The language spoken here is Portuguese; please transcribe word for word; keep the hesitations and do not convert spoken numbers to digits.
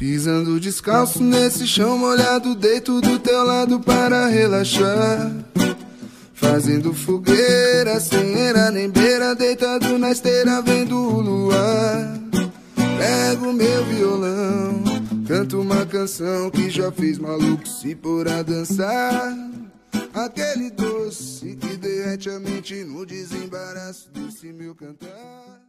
Pisando descalço nesse chão molhado, deito do teu lado para relaxar. Fazendo fogueira, sem era nem beira, deitado na esteira vendo o luar. Pego meu violão, canto uma canção que já fez maluco se pôr a dançar. Aquele doce que derrete a mente no desembaraço desse meu cantar.